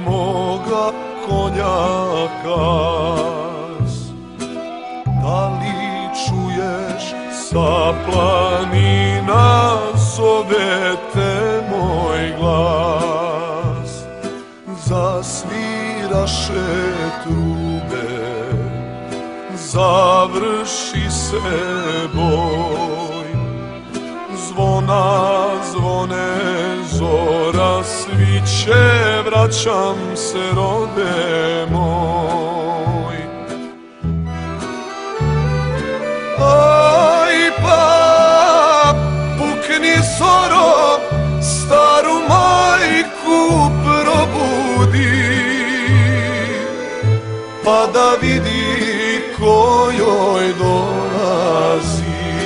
moga konja kas. Da li čuješ sa planina zove te moj glas? Zasviraše trube, završi se boj. Zvona zvone, zora sviće, vraćam se rode moj. Aj pa, pukni zoro, staru majku probudi, pa da vidi ko joj dolazi.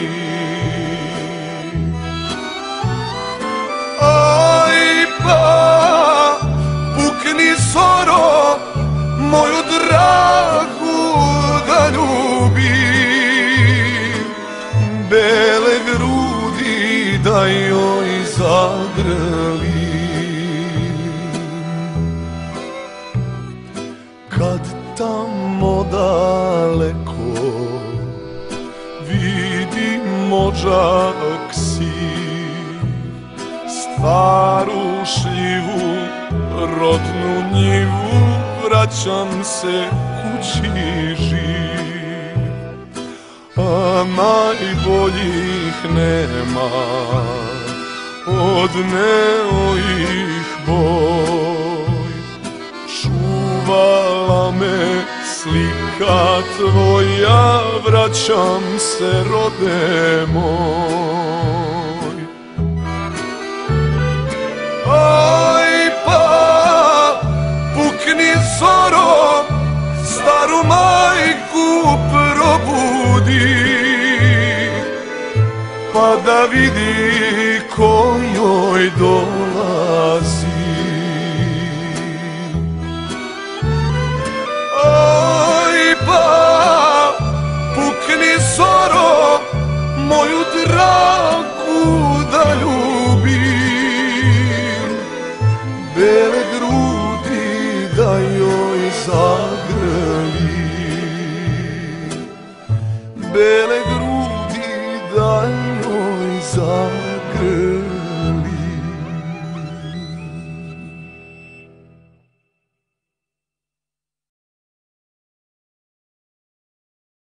Aj pa, pukni zoro, moju dragu da ljubi, bele grudi da joj zagrli. Kad tamo daleko vidim mođak si, staru šljivu, rodnu njivu, vraćam se kući živ. A najboljih nema, odneo ih boj. Čuvala me slika tvoja, vraćam se rode moj. Aj pa, pukni zoro, staru majku probudi, pa da vidi ko joj dolazi. Aj pa, pukni zoro, moju dragu da ljubi, bele grudi da joj zagrli.